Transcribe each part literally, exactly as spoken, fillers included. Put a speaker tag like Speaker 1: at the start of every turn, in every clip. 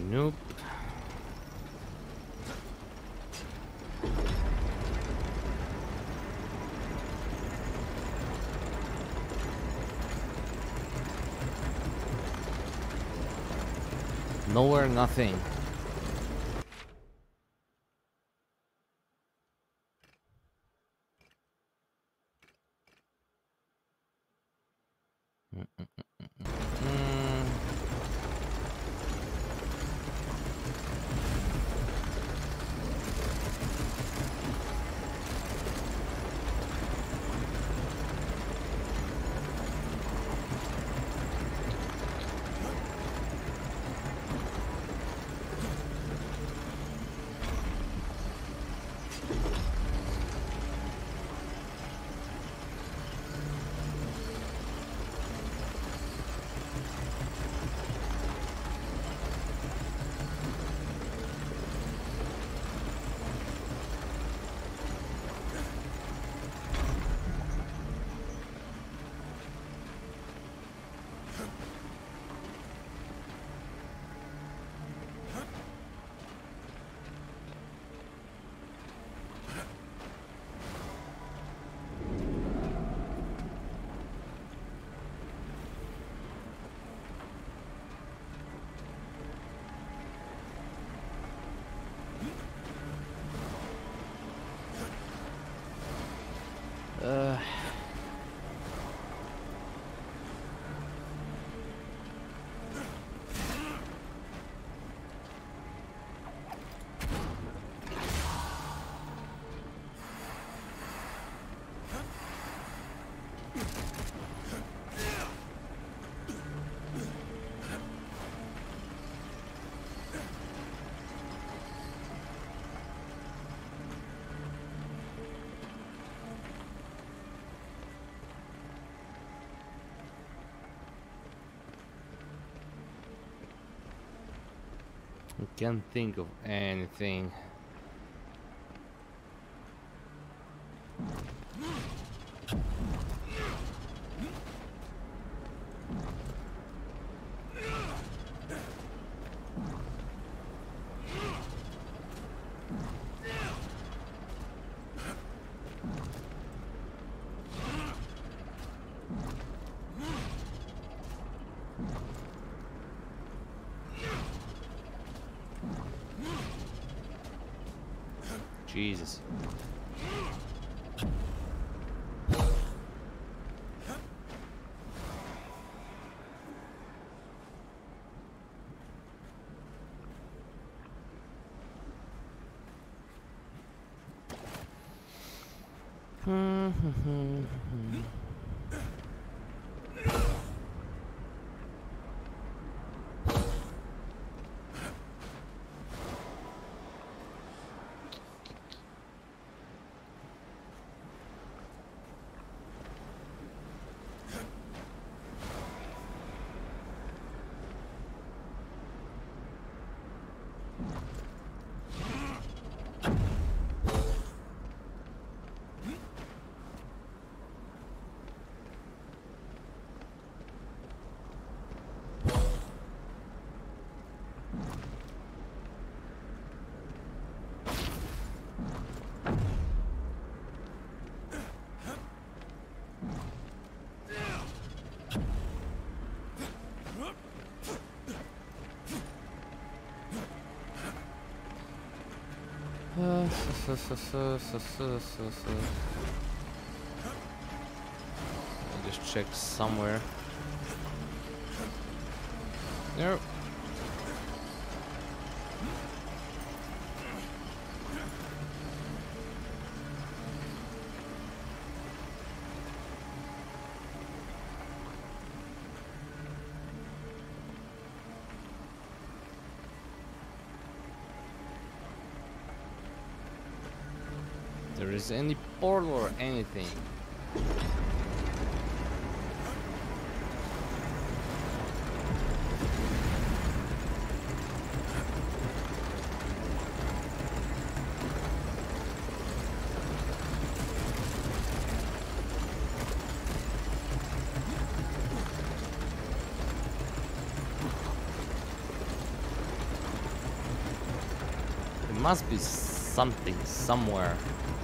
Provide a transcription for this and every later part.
Speaker 1: Nope. Nowhere, nothing. Uh... I can't think of anything. Jesus. Uh, so, so, so, so, so, so, so. I'll just check somewhere. Nope. There is any portal or anything. must be something somewhere.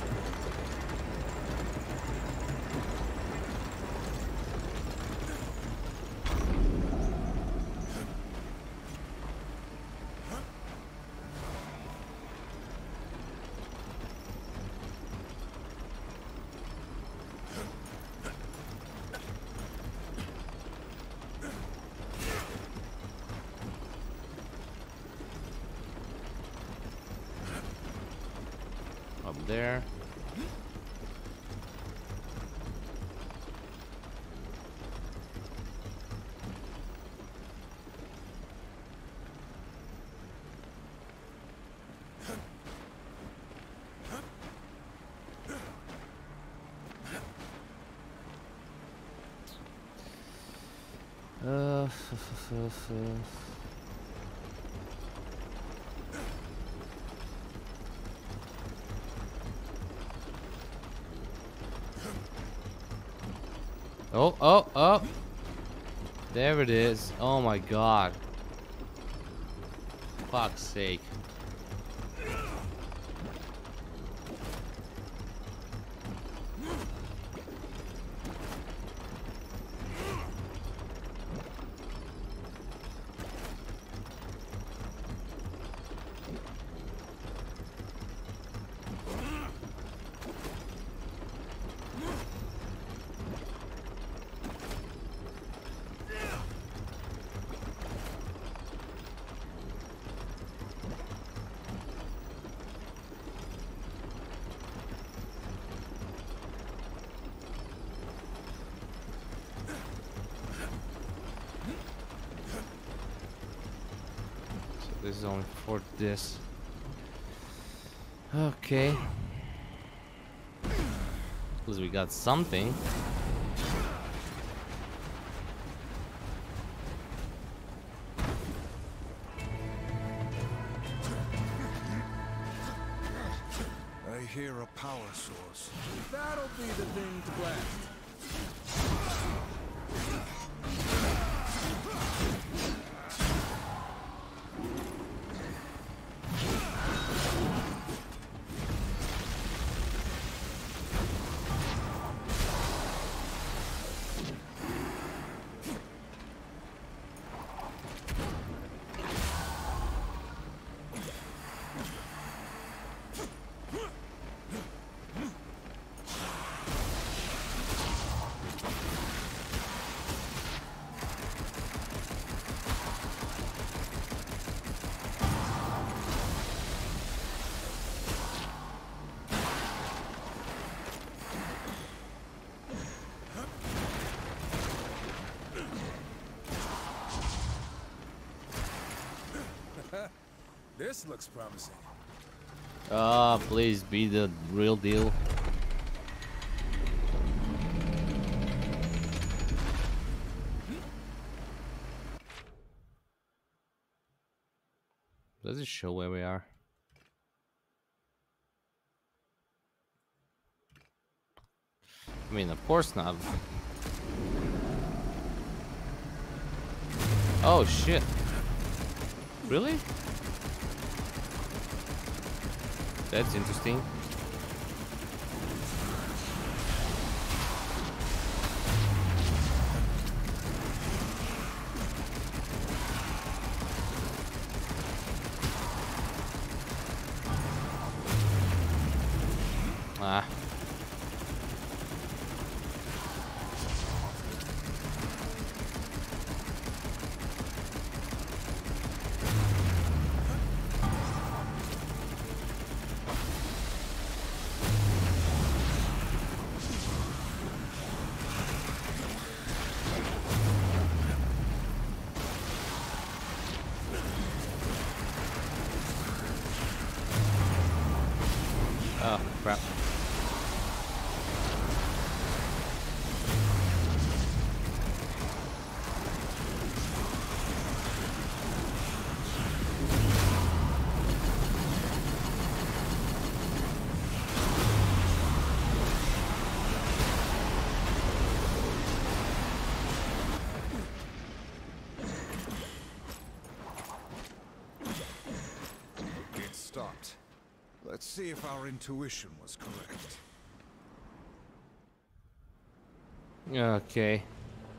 Speaker 1: Up there. Uh, Oh, oh, oh. There it is. Oh my god. Fuck's sake. This is only for this. Okay. At least we got something.
Speaker 2: I hear a power source. That'll be the thing to blast. This looks promising.
Speaker 1: Ah, please be the real deal. Does it show where we are? I mean, of course not. Oh shit. Really? That's interesting. Ah. Oh, crap.
Speaker 2: It stopped. Let's see if our intuition was correct.
Speaker 1: Okay.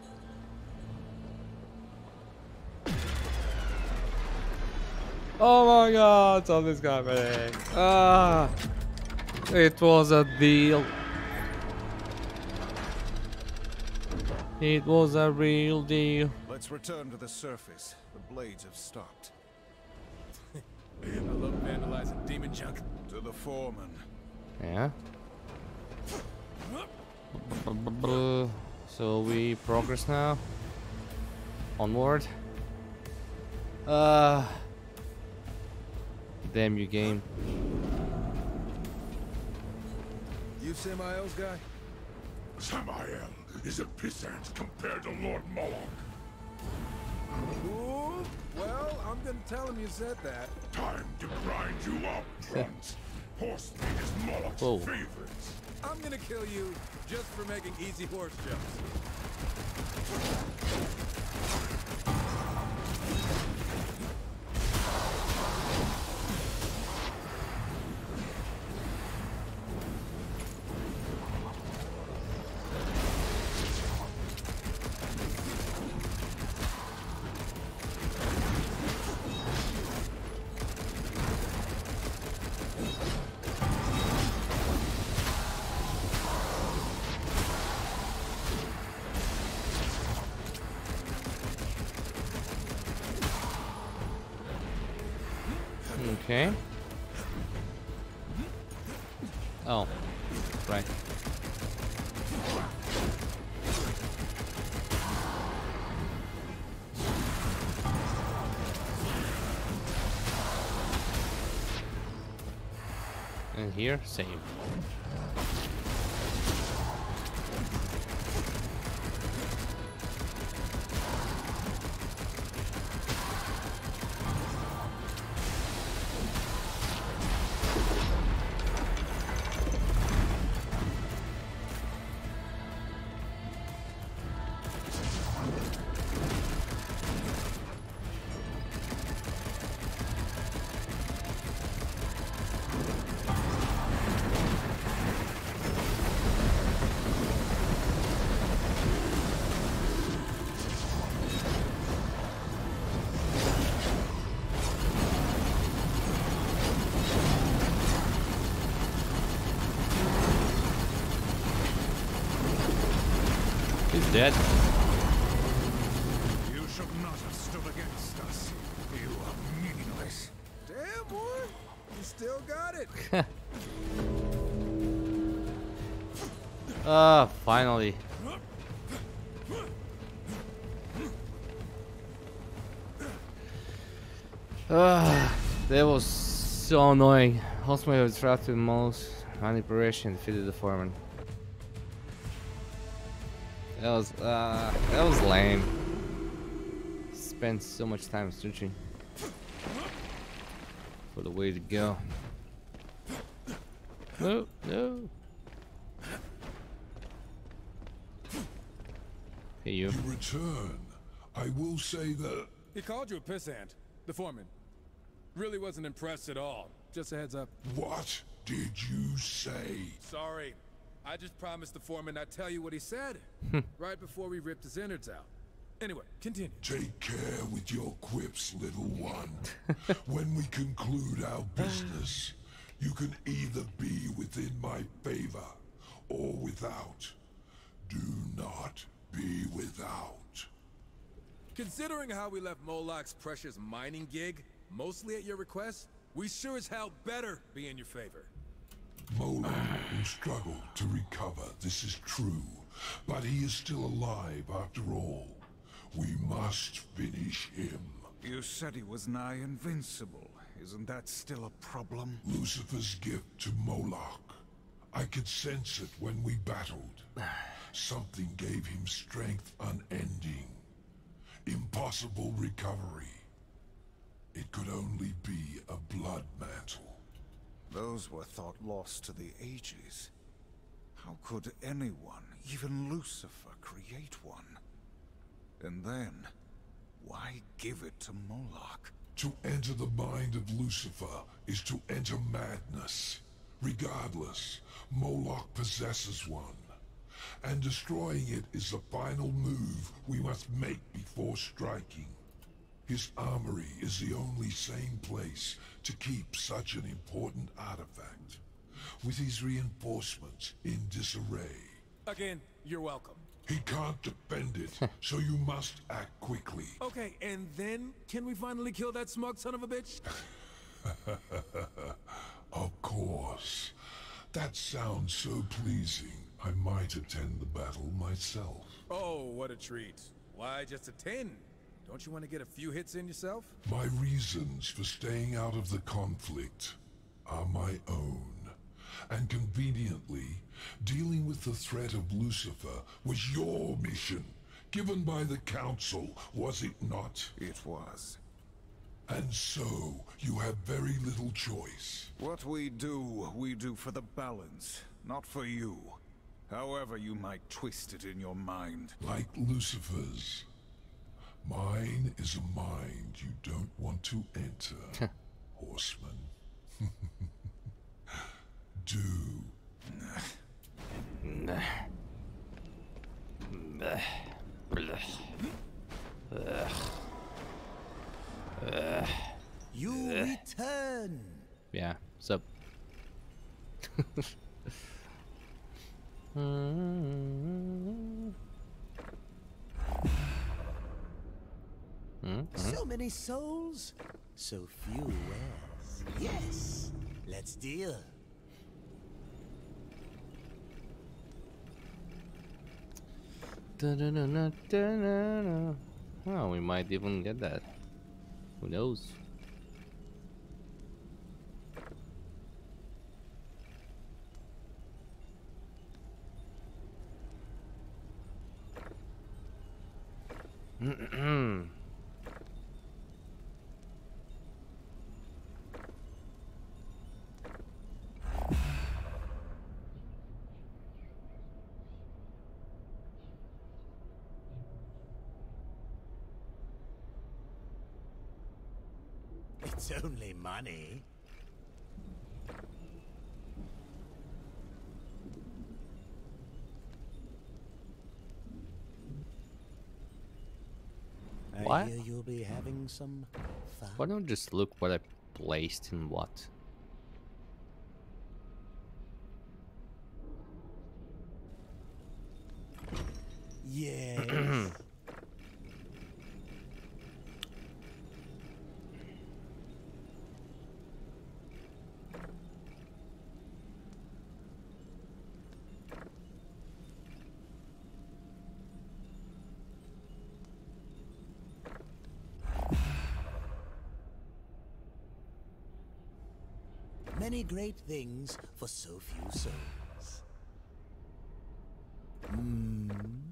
Speaker 1: Oh my god, something's happening. Ah, it was a deal. It was a real deal.
Speaker 2: Let's return to the surface. The blades have stopped.
Speaker 3: I love vandalizing demon junk.
Speaker 2: To the foreman.
Speaker 1: Yeah. So we progress now. Onward. Uh. Damn you, game.
Speaker 2: You Samael's guy?
Speaker 4: Samael is a pissant compared to Lord Moloch.
Speaker 2: Ooh, well, I'm gonna tell him you said that.
Speaker 4: Time to grind you up, Trunks. Horse meat is Moloch's
Speaker 1: Whoa.
Speaker 4: favorite.
Speaker 3: I'm gonna kill you just for making easy horse jumps.
Speaker 1: Okay. Oh, right. And here, same. He's dead.
Speaker 2: You should not have stood against us. You are meaningless. Damn, boy. You still got it.
Speaker 1: Ah, finally. Ah, that was so annoying. Hosmay was trapped with most manipulation, defeated the foreman. That was uh that was lame. Spent so much time searching for the way to go. No, no. Hey you.
Speaker 4: In return, I will say that
Speaker 3: He called you a pissant, the foreman. Really wasn't impressed at all. Just a heads up.
Speaker 4: what did you say?
Speaker 3: Sorry. I just promised the foreman I'd tell you what he said. Right before we ripped his innards out. Anyway, continue.
Speaker 4: Take care with your quips, little one. When we conclude our business, you can either be within my favor or without. Do not be without.
Speaker 3: Considering how we left Moloch's precious mining gig, mostly at your request, we sure as hell better be in your favor.
Speaker 4: Moloch will struggle to recover, this is true. But he is still alive after all. We must finish him.
Speaker 2: You said he was nigh invincible. Isn't that still a problem?
Speaker 4: Lucifer's gift to Moloch. I could sense it when we battled. Something gave him strength unending. Impossible recovery. It could only be a blood mantle.
Speaker 2: Those were thought lost to the ages. How could anyone, even Lucifer, create one? And then, why give it to Moloch?
Speaker 4: To enter the mind of Lucifer is to enter madness. Regardless, Moloch possesses one. And destroying it is the final move we must make before striking. His armory is the only sane place to keep such an important artifact, with his reinforcements in disarray.
Speaker 3: Again, you're welcome.
Speaker 4: He can't defend it, so you must act quickly.
Speaker 3: Okay, and then can we finally kill that smug son of a bitch?
Speaker 4: Of course. That sounds so pleasing, I might attend the battle myself.
Speaker 3: Oh, what a treat. Why just attend? Don't you want to get a few hits in yourself?
Speaker 4: My reasons for staying out of the conflict are my own. And conveniently, dealing with the threat of Lucifer was your mission, given by the Council, was it not?
Speaker 2: It was.
Speaker 4: And so, you have very little choice.
Speaker 2: What we do, we do for the balance, not for you. However you might twist it in your mind.
Speaker 4: Like Lucifer's. Mine is a mind you don't want to enter, horseman. Do.
Speaker 5: You return.
Speaker 1: Yeah, sup? mm-hmm.
Speaker 5: So many souls, so few wares. Yes, let's deal.
Speaker 1: Da-da-da-da-da-da. Well, we might even get that. Who knows?
Speaker 5: It's only money.
Speaker 1: What?
Speaker 5: I hear you'll be having some fun.
Speaker 1: Why don't just look what I placed in what?
Speaker 5: Yes. Many great things for so few souls. Hmm.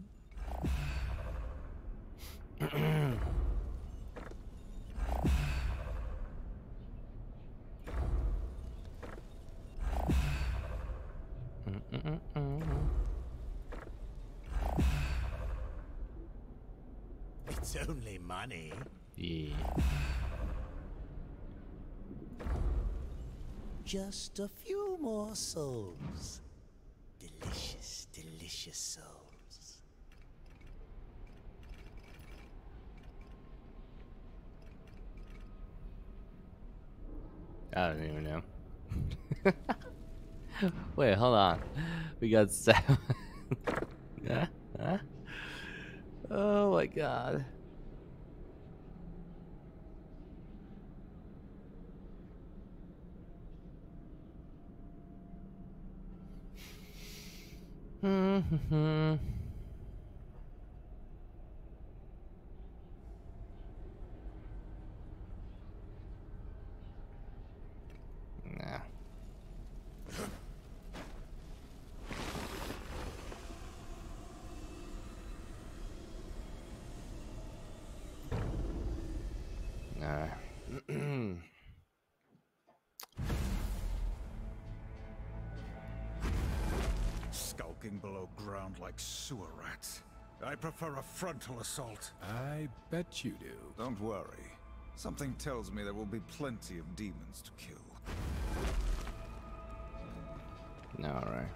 Speaker 5: It's only money.
Speaker 1: Yeah.
Speaker 5: Just a few more souls. Delicious, delicious souls.
Speaker 1: I don't even know. Wait, hold on. We got seven. Yeah? Huh? Oh my god. Mm-hmm. Nah. Nah.
Speaker 2: Skulking below ground like sewer rats. I prefer a frontal assault.
Speaker 3: I bet you do.
Speaker 2: Don't worry. Something tells me there will be plenty of demons to kill.
Speaker 1: All right.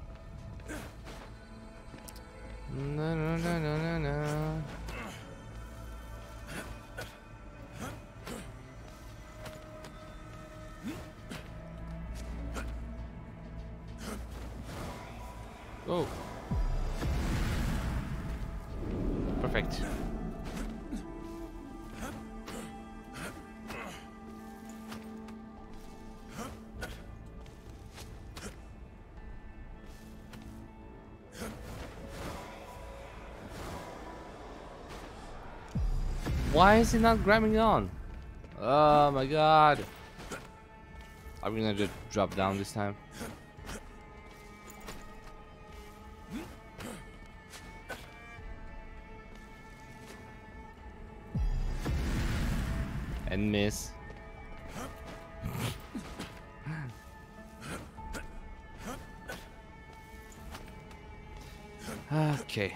Speaker 1: No, no, no, no, no, no. Oh. Perfect. Why is he not grabbing on? Oh my god. Are we gonna just drop down this time? And miss. Okay.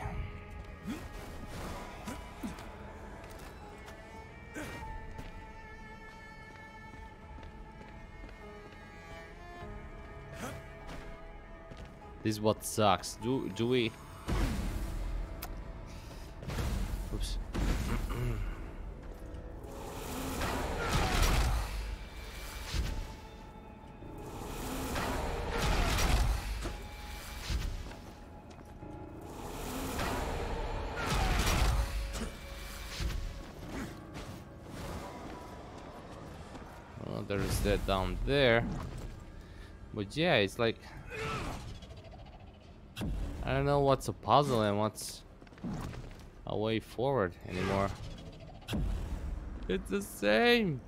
Speaker 1: This is what sucks. Do do we? Oops. Well, there is that down there. But yeah, it's like I don't know what's a puzzle and what's a way forward anymore. It's the same.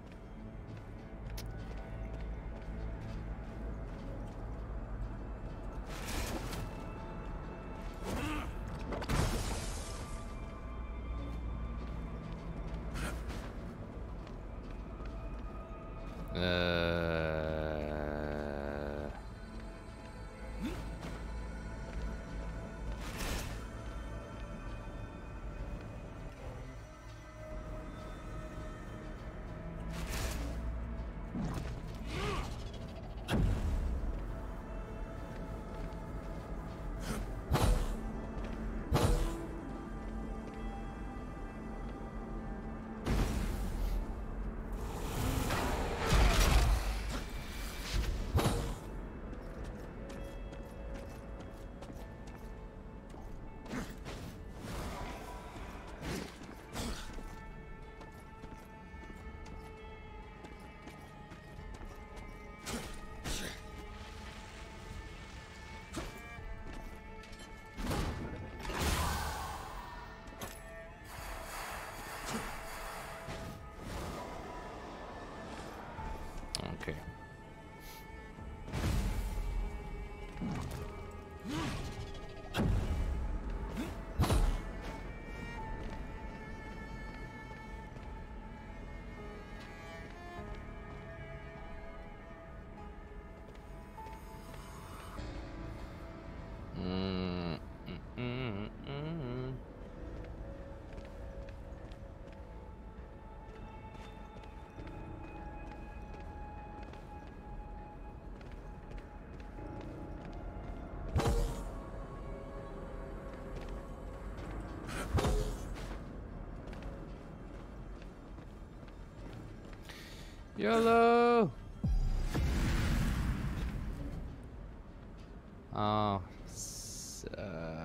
Speaker 1: Uh Okay. Mm, mm, mm, mm. YOLO! Oh, so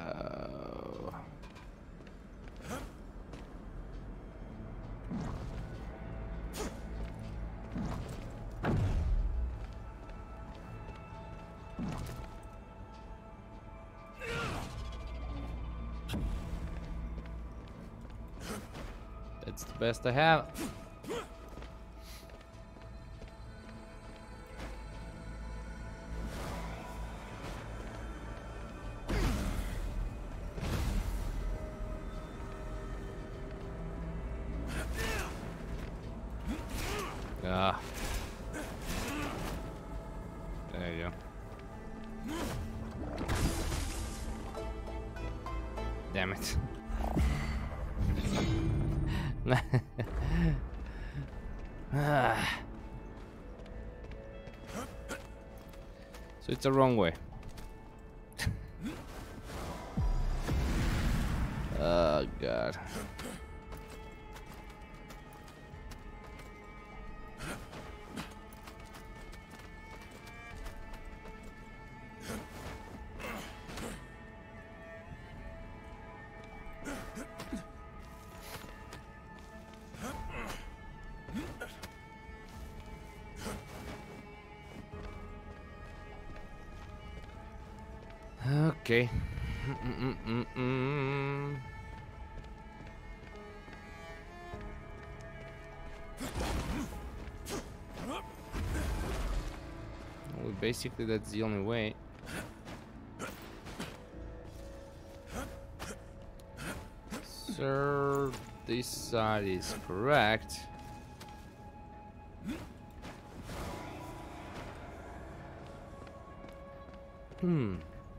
Speaker 1: that's the best I have. Ah. There you go. Damn it. Ah. So it's the wrong way. Oh god. Okay. Mm-mm-mm-mm. Well, basically, that's the only way. Sir, this side is correct. Hmm.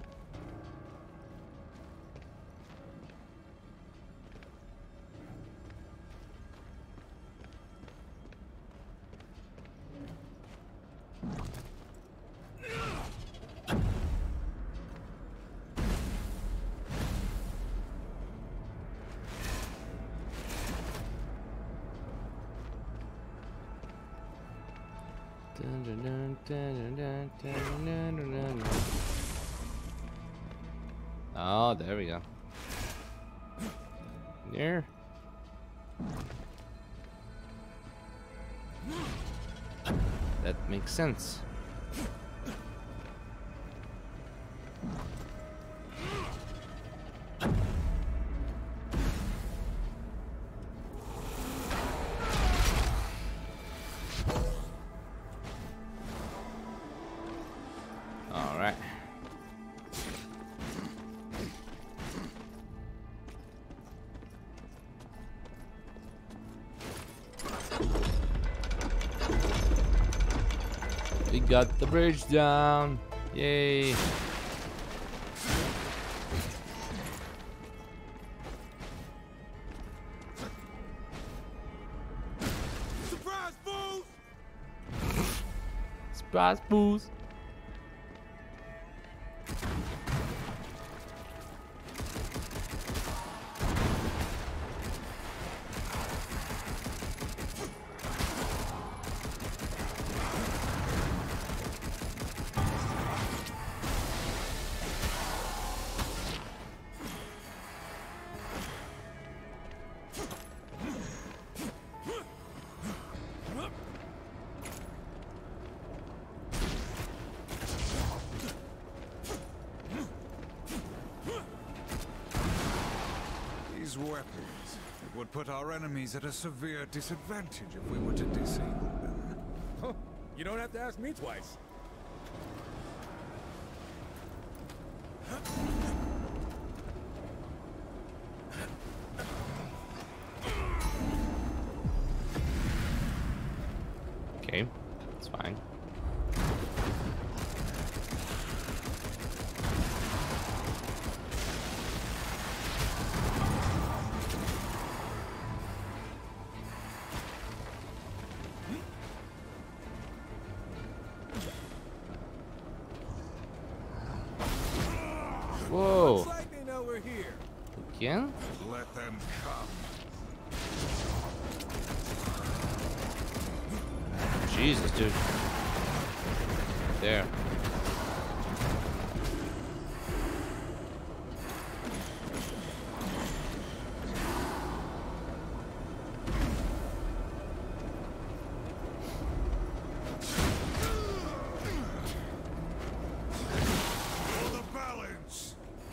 Speaker 1: Dun, dun, dun, dun, dun, dun, dun, dun, dun, dun. Oh, there we go. There. That makes sense. All right. We got the bridge down. Yay.
Speaker 3: Surprise, fools!
Speaker 1: Surprise, fools.
Speaker 2: These weapons, it would put our enemies at a severe disadvantage if we were to disable them.
Speaker 3: Huh, you don't have to ask me twice.
Speaker 1: Okay, it's fine. Whoa.
Speaker 3: Looks like they know we're here.
Speaker 1: Again?
Speaker 2: Let them come.
Speaker 1: Jesus, dude. There.
Speaker 2: For the balance!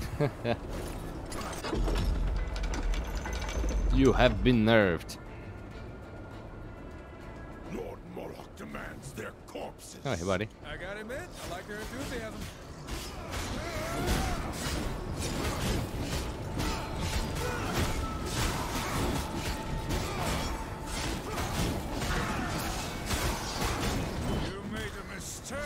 Speaker 1: You have been nerfed.
Speaker 4: Lord Moloch demands their corpses.
Speaker 1: Oh, hey, buddy.
Speaker 3: I gotta admit, I like their enthusiasm.
Speaker 2: You made a mistake!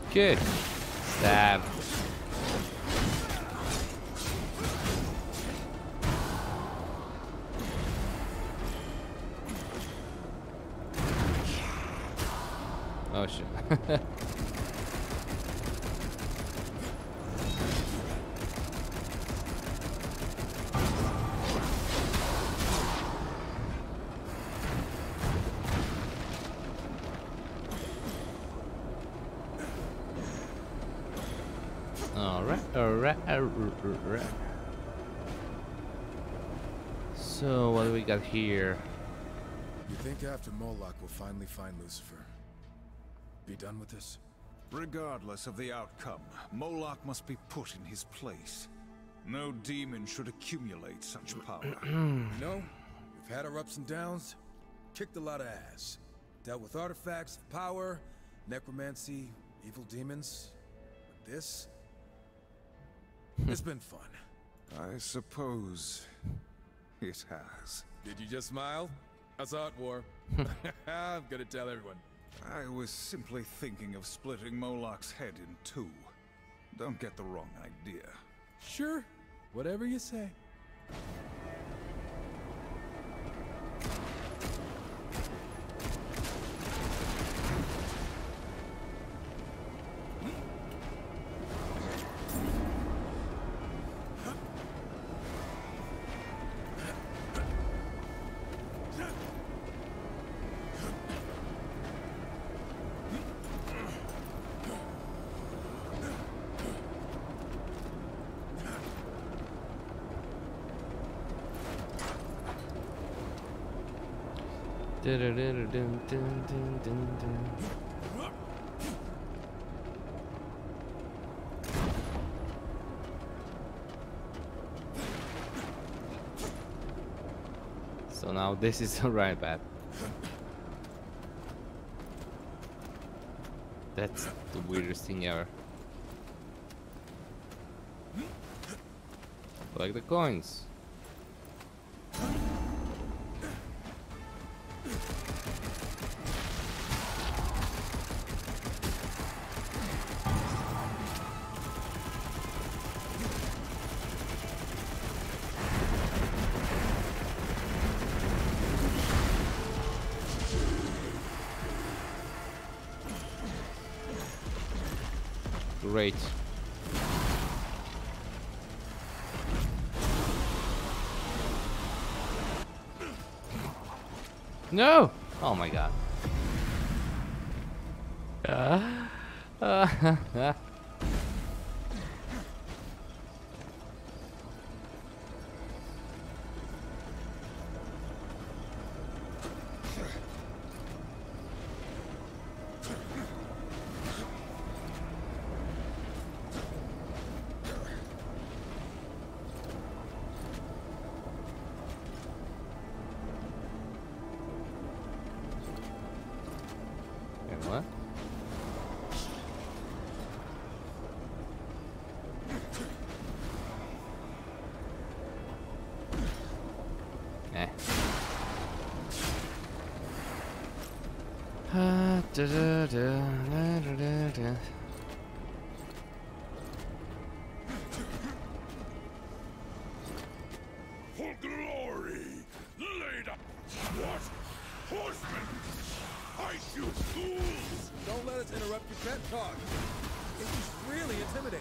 Speaker 1: Good. Stab. Oh shit. Alright, alright, alright. So, what do we got here?
Speaker 3: You think after Moloch we'll finally find Lucifer? Be done with this?
Speaker 2: Regardless of the outcome, Moloch must be put in his place. No demon should accumulate such power.
Speaker 3: You know, we've had our ups and downs, kicked a lot of ass, dealt with artifacts of power, necromancy, evil demons. But this... it's been fun.
Speaker 2: I suppose it has.
Speaker 3: Did you just smile? I saw it, War. I'm gonna tell everyone.
Speaker 2: I was simply thinking of splitting Moloch's head in two. Don't get the wrong idea.
Speaker 3: Sure, whatever you say.
Speaker 1: So now this is the right path. That's the weirdest thing ever. Collect the coins. Great. No! Oh my god. Uh, uh, what? Eh. Uh, da, da, da, da, da, da.
Speaker 4: For glory! Laid up! What? Horsemen! Fight, you fools!
Speaker 3: Don't let us interrupt your pet talk. It's really intimidating.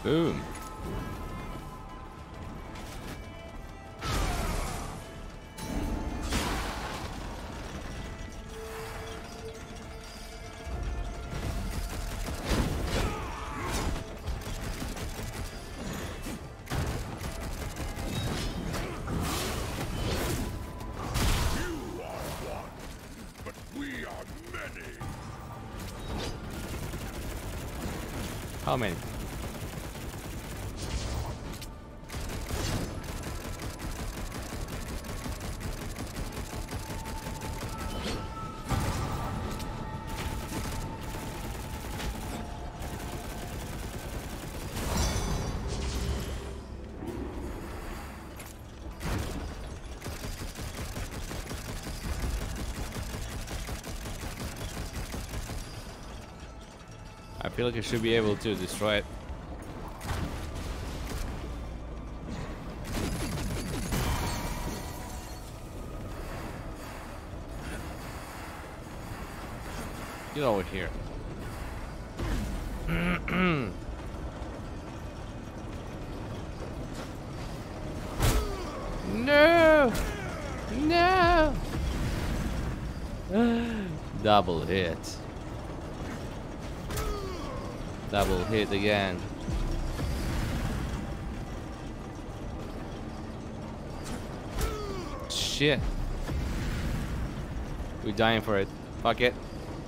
Speaker 1: Boom. How many? I feel like I should be able to destroy it. Get over here. No! No! Double hit. Double hit again. Shit. We're dying for it. Fuck it.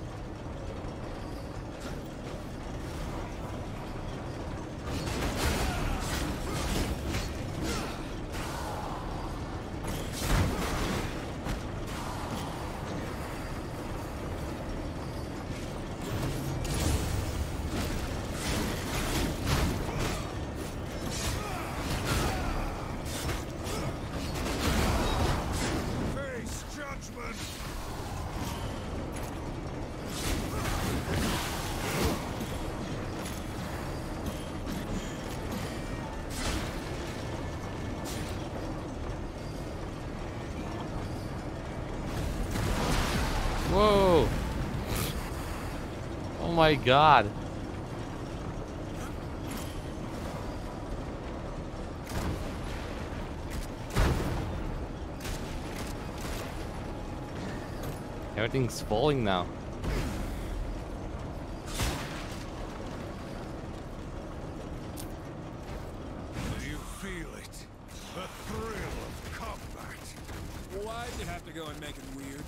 Speaker 1: Whoa! Oh my god! Everything's falling now.
Speaker 2: Do you feel it? The thrill of combat.
Speaker 3: Why'd you have to go and make it weird?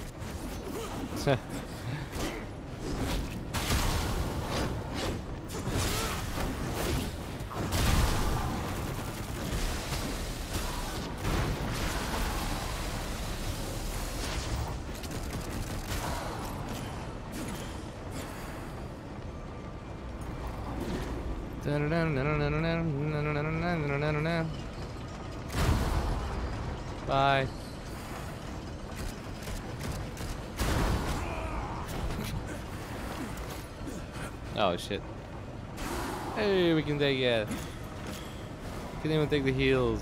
Speaker 1: Bye. Oh shit. Hey, we can take it. We can even take the heals.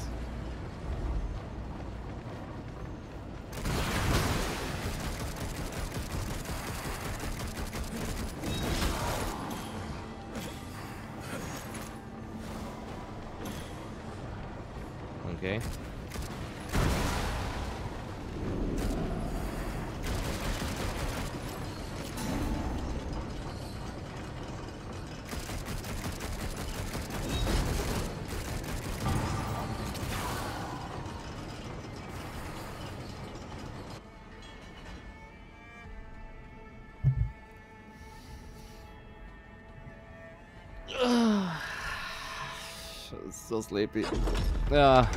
Speaker 1: Okay. So sleepy. Ah.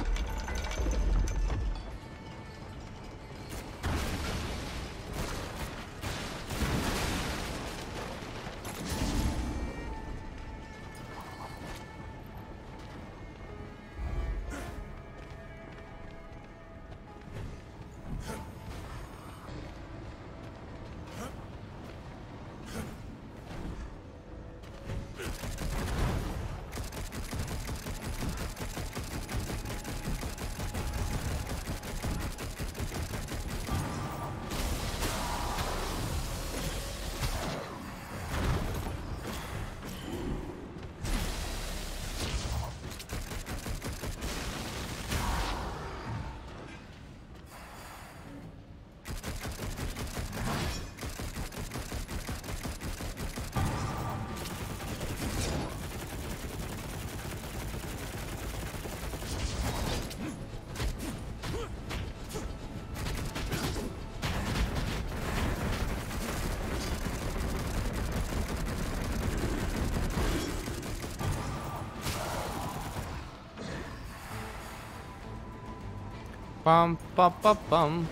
Speaker 1: Bum bum bum bum.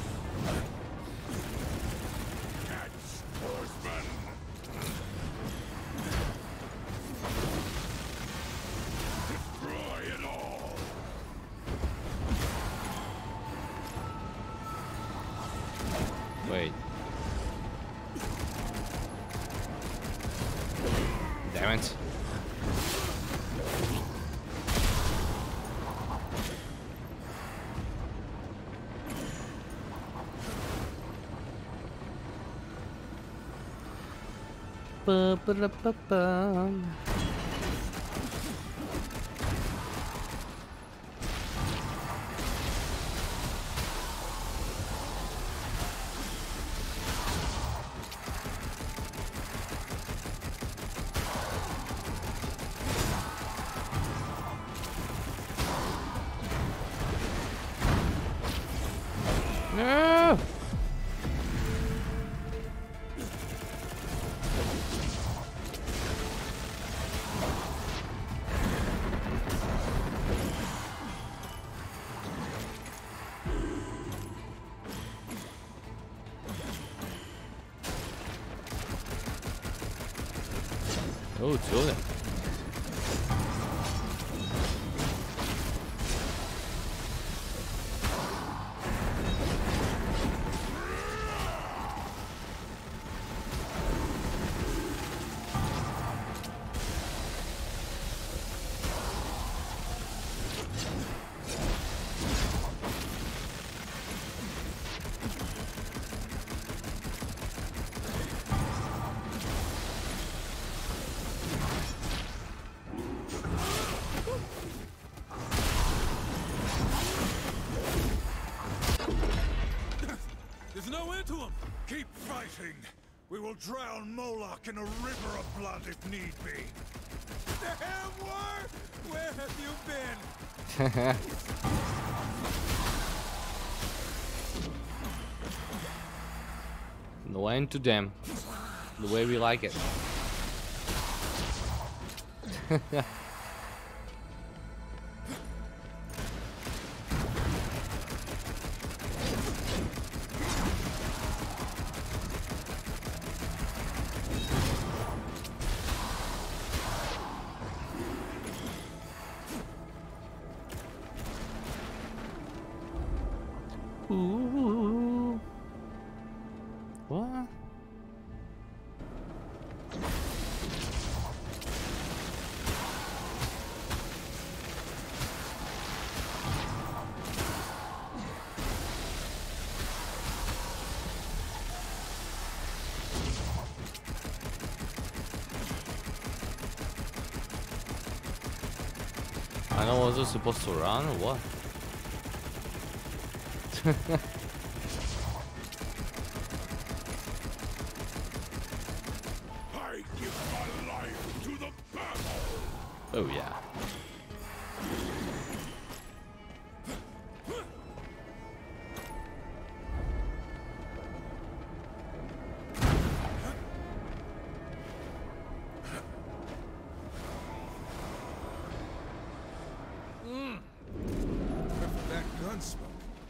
Speaker 1: Wait. Damn it. Ba ba da ba bum. No! Oh, two of them.
Speaker 3: There's no end to him!
Speaker 2: Keep fighting! We will drown Moloch in a river of blood if need be.
Speaker 3: Damn war! Where have you been?
Speaker 1: No end to them. The way we like it. Ooh. What? I know, was I supposed to run or what?
Speaker 4: I give my life to the battle.
Speaker 1: Oh yeah.
Speaker 3: That gun smoke.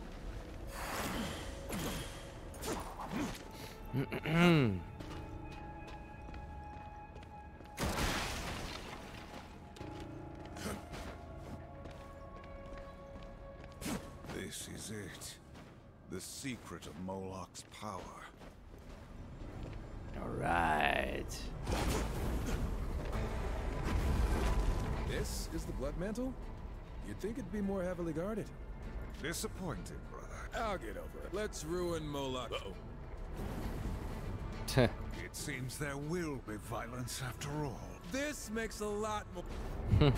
Speaker 2: This is it. The secret of Moloch's power.
Speaker 1: All right.
Speaker 3: This is the Blood Mantle? You'd think it'd be more heavily guarded.
Speaker 2: Disappointed, brother.
Speaker 3: I'll get over it. Let's ruin Moloch. Uh-oh.
Speaker 2: It seems there will be violence after all.
Speaker 3: This makes a lot more...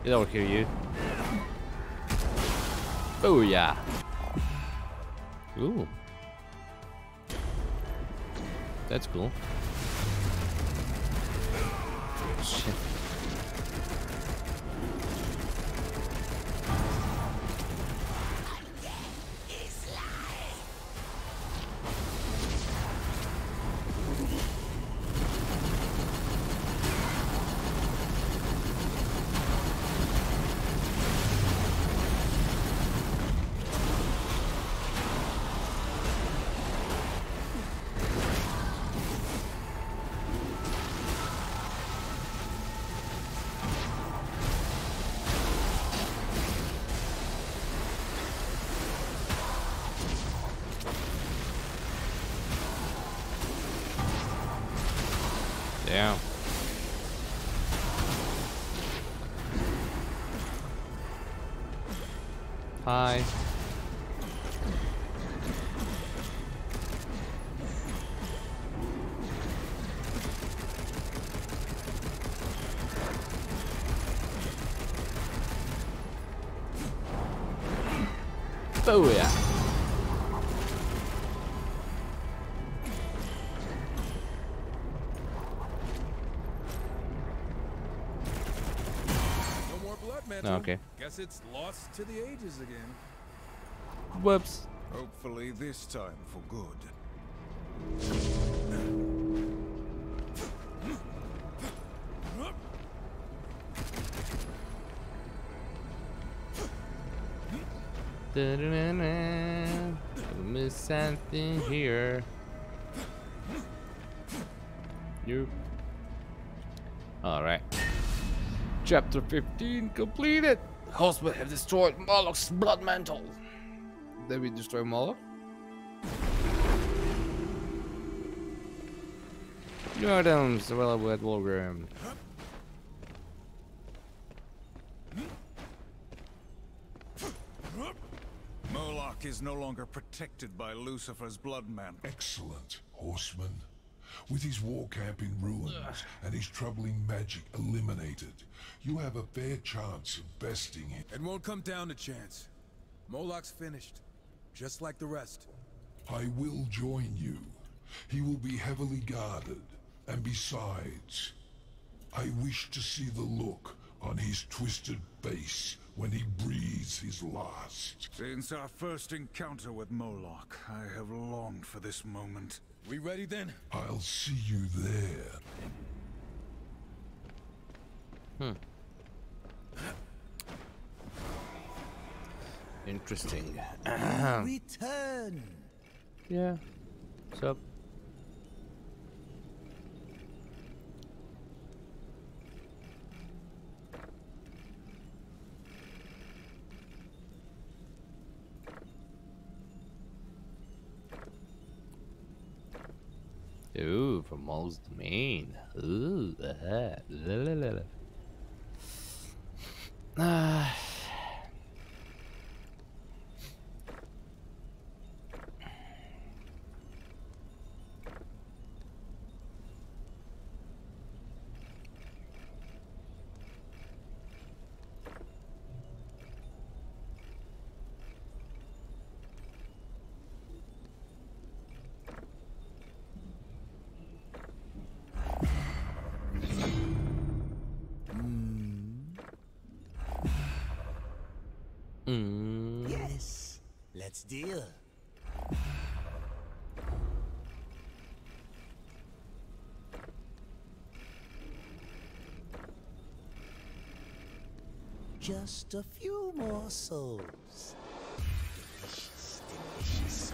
Speaker 1: It'll kill you. Oh yeah. Ooh. That's cool. Shit. Damn. Hi. Oh yeah.
Speaker 3: Mantle.
Speaker 1: Okay.
Speaker 3: Guess it's lost to the ages again.
Speaker 1: Whoops.
Speaker 2: Hopefully this time for good.
Speaker 1: Miss something here. You. All right. Chapter fifteen completed. Horsemen have destroyed Moloch's blood mantle. Did we destroy Moloch? New items available at Wolverine.
Speaker 2: Moloch is no longer protected by Lucifer's blood mantle.
Speaker 4: Excellent, horseman. With his war camp in ruins and his troubling magic eliminated, you have a fair chance of besting him.
Speaker 3: It won't come down to chance. Moloch's finished, just like the rest.
Speaker 4: I will join you. He will be heavily guarded, and besides, I wish to see the look on his twisted face when he breathes his last.
Speaker 2: Since our first encounter with Moloch, I have longed for this moment.
Speaker 3: We ready then?
Speaker 4: I'll see you there.
Speaker 1: Hmm. Interesting.
Speaker 5: Return.
Speaker 1: Yeah. What's up? Ooh, from Moloch's domain. Ooh, uh, la, la, la, la. Ah. Mm.
Speaker 5: Yes, let's deal. Just a few more souls. Delicious, delicious.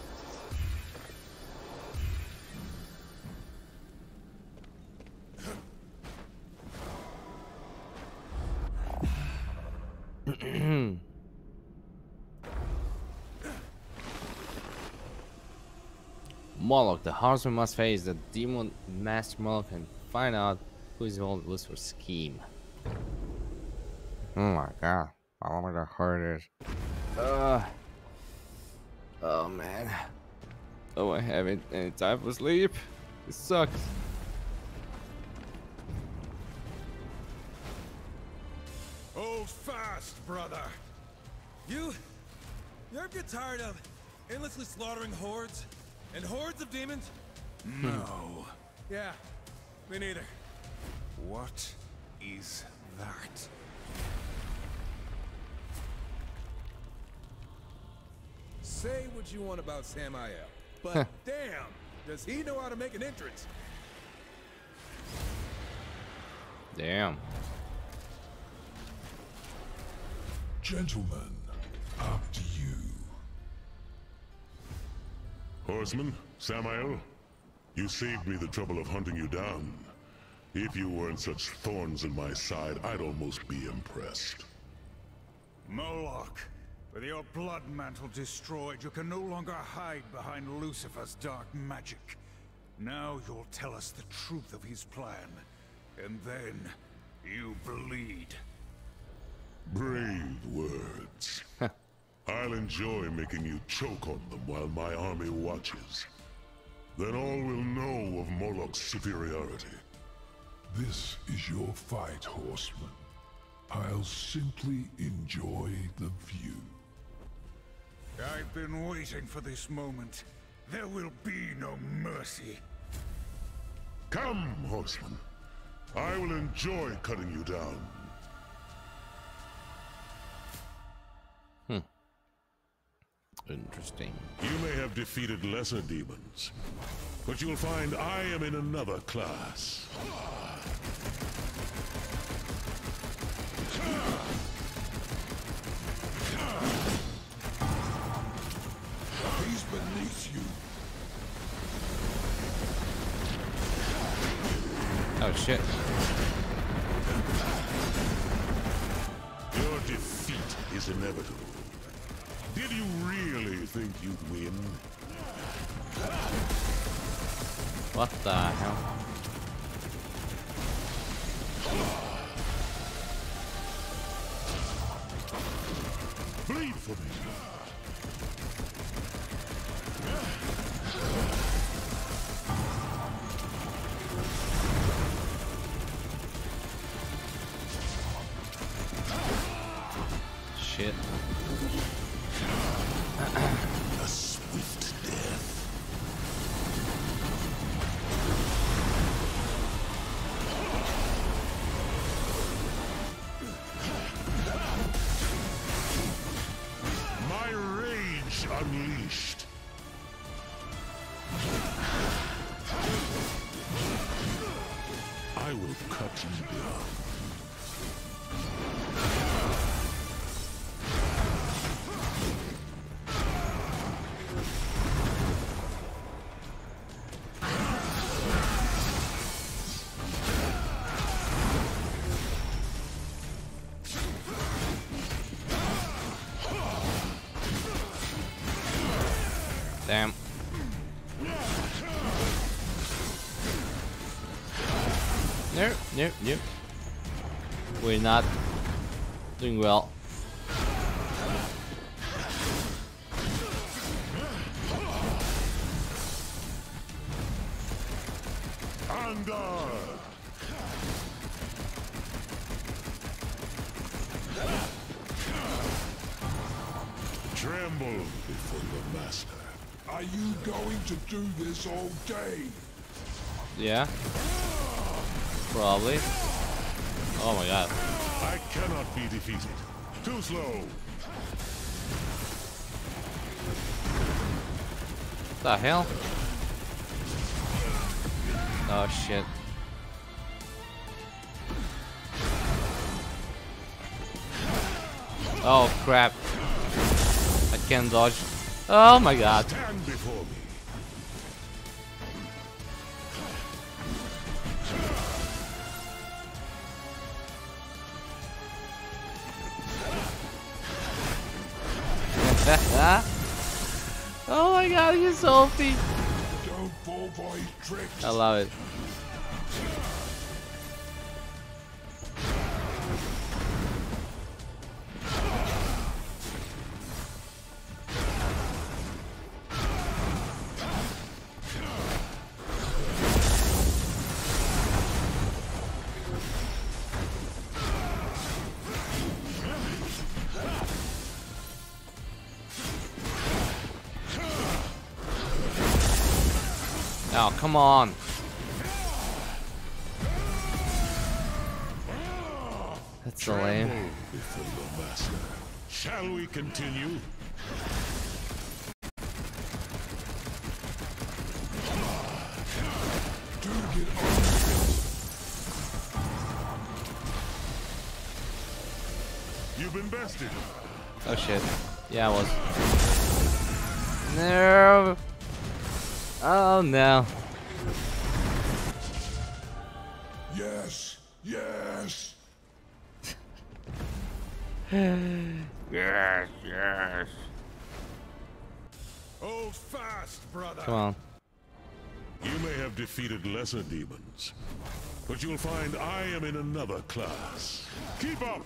Speaker 1: Moloch, the horseman must face the demon master Moloch and find out who is involved in Lucifer's scheme. Oh my god, I wonder how hard it is. Uh, oh man. Oh, I haven't any time for sleep. It sucks.
Speaker 2: Hold fast, brother.
Speaker 3: You... You ever get tired of endlessly slaughtering hordes? And hordes of demons?
Speaker 2: No.
Speaker 3: Yeah, me neither.
Speaker 2: What is that?
Speaker 3: Say what you want about Samael, but damn, does he know how to make an entrance?
Speaker 1: Damn.
Speaker 4: Gentlemen, up to you.
Speaker 6: Horseman, Samael, you saved me the trouble of hunting you down. If you weren't such thorns in my side, I'd almost be impressed.
Speaker 2: Moloch, with your blood mantle destroyed, you can no longer hide behind Lucifer's dark magic. Now you'll tell us the truth of his plan, and then you bleed.
Speaker 6: Brave words. I'll enjoy making you choke on them while my army watches. Then all will know of Moloch's superiority.
Speaker 4: This is your fight, horseman. I'll simply enjoy the view.
Speaker 2: I've been waiting for this moment. There will be no mercy.
Speaker 6: Come, horseman. I will enjoy cutting you down.
Speaker 1: Interesting.
Speaker 6: You may have defeated lesser demons, but you'll find I am in another class.
Speaker 4: He's beneath you.
Speaker 1: Oh shit.
Speaker 6: Your defeat is inevitable. Did you really think you'd win?
Speaker 1: What the hell?
Speaker 6: Bleed for me.
Speaker 1: Shit.
Speaker 6: A swift death. My rage unleashed. I will cut you down.
Speaker 1: Damn. Nope, nope, nope. We're not doing well.
Speaker 6: On guard! Tremble before your master.
Speaker 4: Are you going to do this all day?
Speaker 1: Yeah. Probably. Oh my god.
Speaker 6: I cannot be defeated. Too slow.
Speaker 1: What the hell? Oh shit. Oh crap. I can't dodge. Oh my god.
Speaker 6: Stand before me.
Speaker 1: Oh my god, he's so O P.
Speaker 4: Don't fall for his tricks.
Speaker 1: I love it. Oh, come on. That's so lame.
Speaker 6: Tremble before your master. Shall we continue? You've been bested.
Speaker 1: Oh shit. Yeah, I was. No. Oh no.
Speaker 4: Yes, yes.
Speaker 1: Yes, yes.
Speaker 2: Hold fast, brother.
Speaker 1: Come on.
Speaker 6: You may have defeated lesser demons, but you'll find I am in another class. Keep up!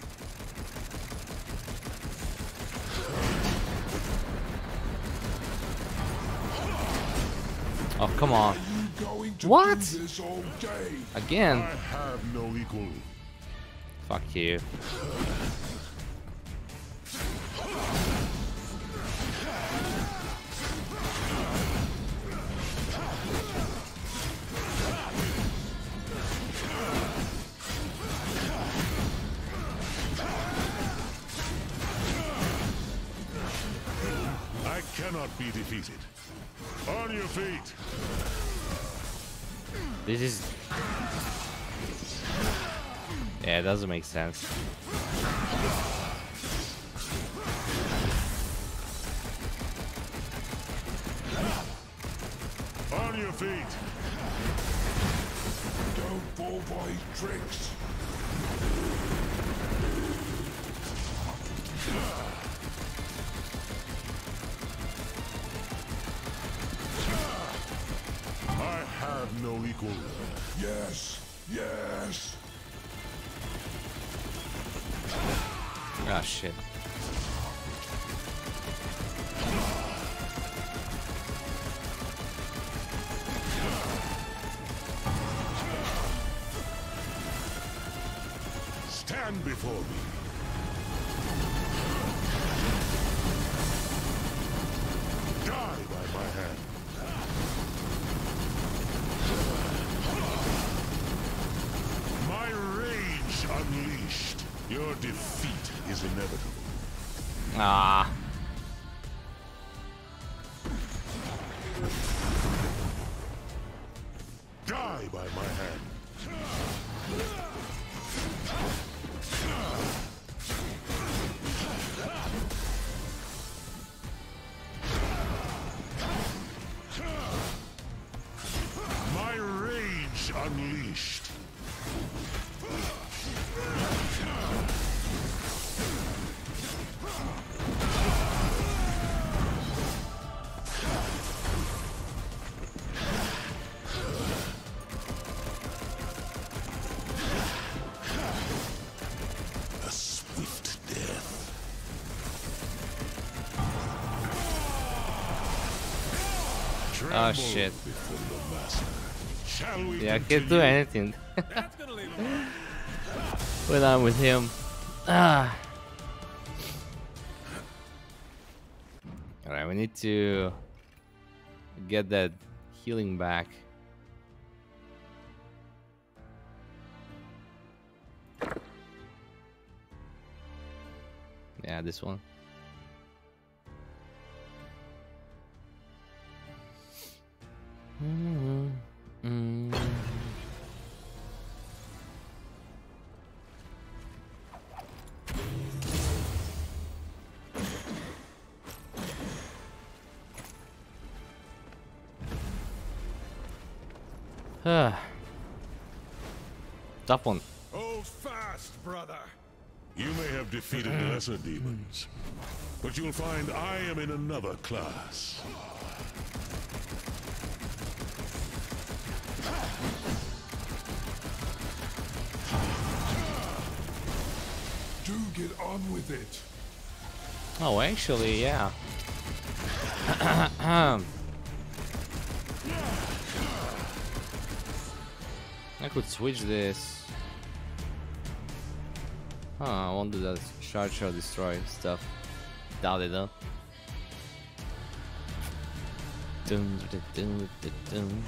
Speaker 1: Oh, come on.
Speaker 4: You going to
Speaker 1: What?
Speaker 4: do this all day?
Speaker 1: Again.
Speaker 6: I have no equal.
Speaker 1: Fuck you.
Speaker 6: I cannot be defeated. On your feet.
Speaker 1: This is... Yeah, it doesn't make sense.
Speaker 6: On your feet.
Speaker 4: Don't fall for his tricks.
Speaker 6: I have no equal.
Speaker 4: Yes, yes.
Speaker 1: Ah, shit.
Speaker 6: Stand before me. Die by my hand. My rage unleashed. Your defeat is inevitable.
Speaker 1: Ah.
Speaker 6: Die by my hand. My rage unleashed. A swift death.
Speaker 1: Oh shit.
Speaker 6: Before the master. Shall we
Speaker 1: Yeah, I can't
Speaker 6: continue?
Speaker 1: do anything when I'm with him. Ah. Alright, we need to get that healing back. Yeah, this one. Mm-hmm. Mm. Ah. Tough one.
Speaker 2: Hold fast, brother.
Speaker 6: You may have defeated lesser demons, but you'll find I am in another class.
Speaker 4: Do get on with it.
Speaker 1: Oh, actually, yeah. I could switch this. Huh, I won't do that charge or destroy stuff. Doubt it though. Dun, dun, dun, dun, dun.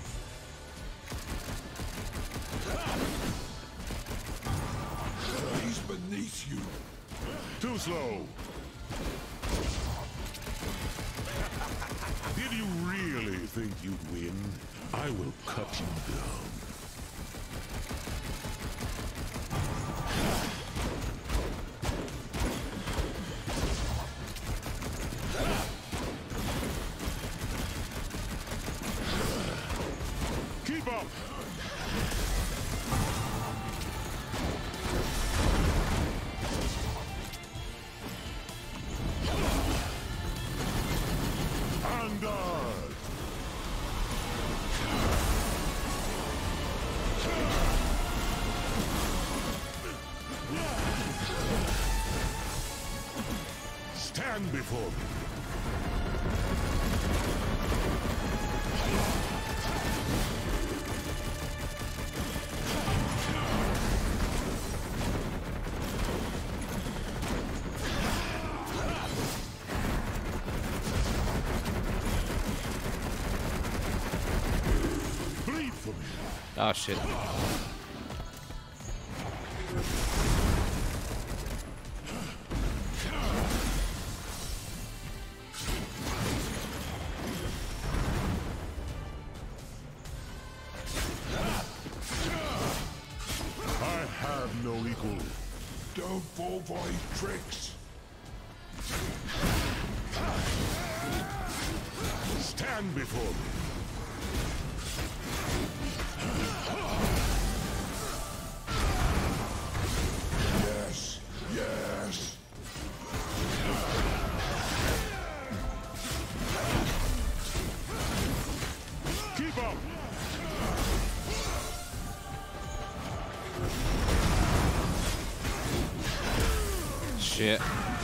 Speaker 4: He's beneath you.
Speaker 6: Too slow. Did you really think you'd win? I will cut you down. Keep up. On guard. Stand before me. Bleed for me.
Speaker 1: Oh shit.
Speaker 6: I have no equal.
Speaker 4: Don't fall for his tricks.
Speaker 6: Stand before me.
Speaker 4: Yes, yes.
Speaker 6: Keep up.
Speaker 1: Shit.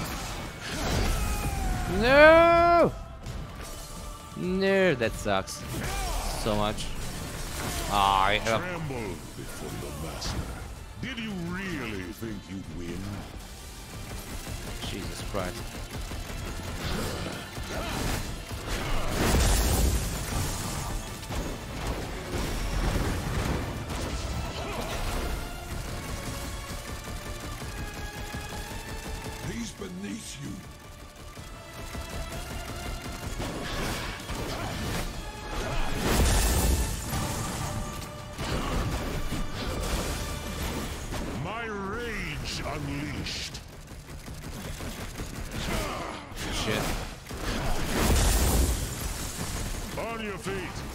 Speaker 1: No! No, that sucks so much. Ah, I have.
Speaker 6: Tremble before the master. Did you really think you'd win?
Speaker 1: Jesus Christ.
Speaker 4: He's beneath you.
Speaker 6: My rage unleashed.
Speaker 1: Shit.
Speaker 6: On your feet.